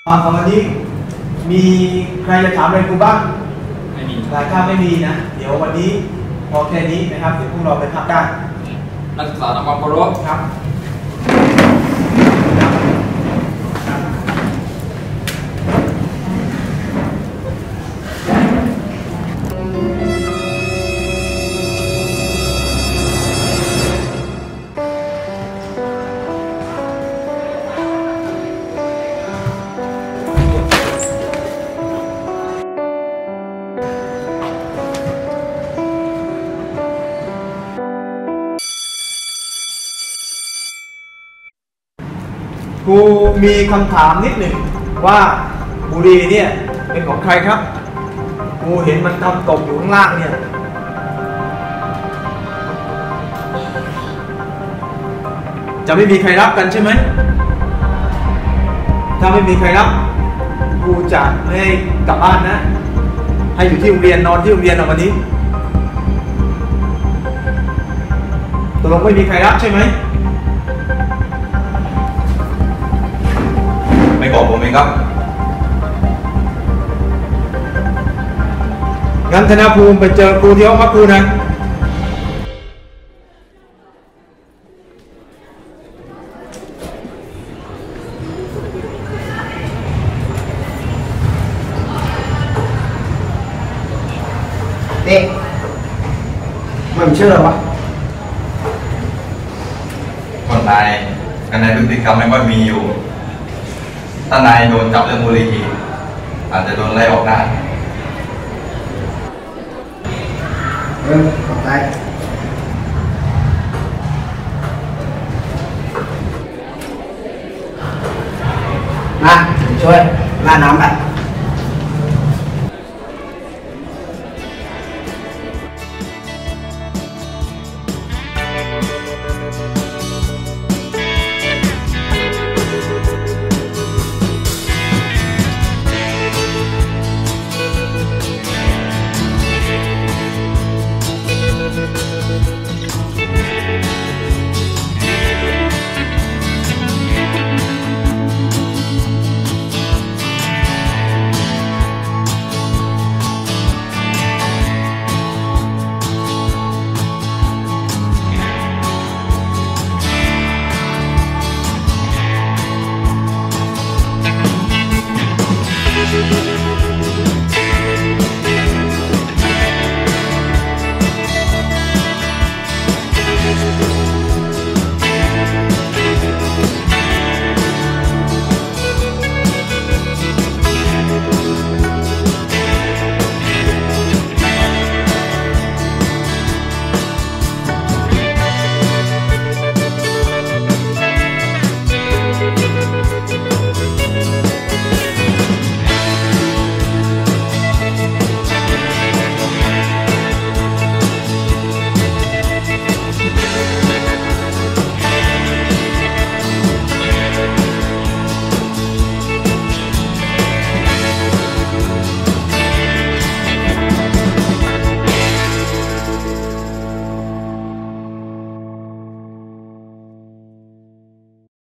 วันนี้มีใครจะถามอะไรครูบ้างไม่มีถ้าไม่มีนะเดี๋ยววันนี้พอแค่นี้นะครับเดี๋ยวพวกเราไปพักได้นักศึกษาทำความเคารพครับครูมีคำถามนิดหนึ่งว่าบุหรี่เนี่ยเป็นของใครครับครูเห็นมันทำตกอยู่ข้างล่างเนี่ยจะไม่มีใครรับกันใช่ไหมถ้าไม่มีใครรับครูจะไม่ให้กลับบ้านนะให้อยู่ที่โรงเรียนนอนที่โรงเรียนวันนี้ตกลงไม่มีใครรับใช่ไหมไม่บอกผมเองครับงั้นธนภูมิไปเจอครูที่ห้องพักครูนะเด็กมันเชื่อวะคนนายกันในพฤติกรรมไม่ค่อยมีอยู่ถ้านายโดนจับเรื่องบุหรี่อาจจะโดนไล่ออกได้ขอบใจมาช่วยราดน้ำไป